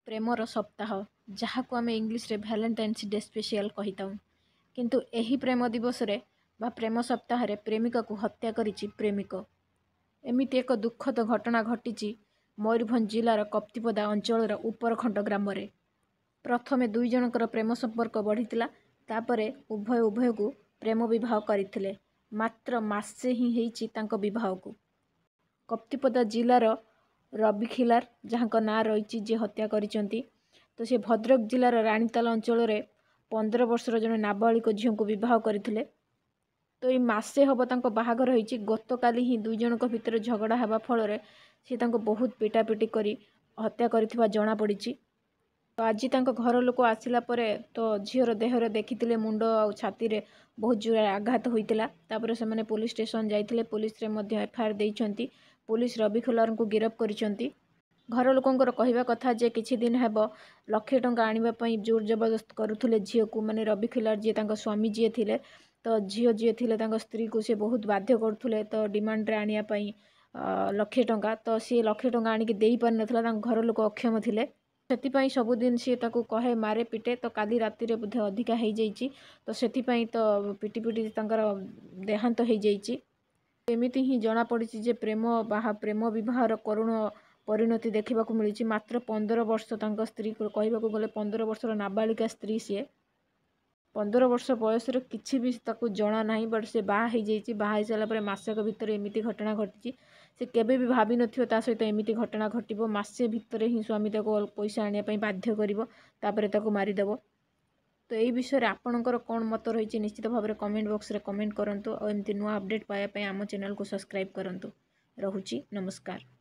Premiere सप्ताह जहाँ को आम इंग्लीश रे भैलेंटाइन्स डे स्पेशल कही था। किंतु एही प्रेम दिवस रे बा प्रेम सप्ताह रे प्रेमिका को हत्या करिछि प्रेमिक। एमिति एक दुखद घटना घटी मयूरभंज जिलार कप्तिपदा अंचल उपरखंड ग्राम रे। प्रथमे दुई जनकर प्रेम संपर्क बढ़ीतिला, तापरे उभय उभय को प्रेम विवाह करथिले। मात्र मासे ही हेइछि तांको विवाह को। कप्तिपदा जिलार रवि खिलार जहाँ ना रही जे हत्या करिसेंती, तो से भद्रक जिलार रानीताल अंचल 15 वर्षर जने नाबालिक झील को विवाह करथिले। तो ये मसे हम तांको बाहागर होइछि। गतकाली ही दुई जनक भितर झगड़ा हेबा फल सी तांको बहुत पिटापिटी करी हत्या करिथिबा जणा पड़िछि। तो आज तांको घर लोक आसिला परे तो झीर देहरे देखिथिले मुंड आ छाती रे बहुत जोर आघात होइतिला। तापर से माने पुलिस स्टेशन जाइथिले, पुलिस रे मध्ये एफआईआर देइछंती। पुलिस रवि खिलार को गिरफ करिसेंती। घर लोकंकर कहवा कथा जे किछि दिन हेब लक्षे टंका आनिबा पई जोर जबरदस्त करुथुले झील को, माने रवि खिलार जे तांको स्वामी जे थिले, तो झील जे थिले तांको स्त्री को से बहुत बाध्य करुथुले। तो डिमांड रे आनिया पई लक्षे टंका, तो सी लक्षे टंका आनिक देई पार नथला, तांको घर लोक अक्षम थिले। सेतिपाई सबुदिन सी ताकू कहे मारे पिटे। तो काली राति रे बुधे अधिका हो जाइछि, तो सेतिपाई तो पिटी पिटी तांकर देहांत हो जाइछि। एमिति ही जना पड़िछि जे प्रेम विवाहर करुण परिणति देखा मिली। मात्र 15 वर्ष तांको स्त्री को कहबाकू गले 15 वर्षर नाबालिका स्त्री सी 15 वर्ष बयस किसी भी ताकू जना ना, बट से बाहा हो सारा पर मसक भितर एमती घटना घटी। से केबे भी भावी नथियो ता सहित एमती घटना घटिबो। मासे भितर ही स्वामी ताको पैसा आनिया पई बाध्य करिवो, तापरे ताको मारिदेव। तो यही विषय आपणकर कौन मत रही निश्चित भाव में कमेंट बॉक्स रे कमेंट करंतु। और एमती नुआ अपडेट पाया आम चैनल को सब्सक्राइब करंतु। रहुची, नमस्कार।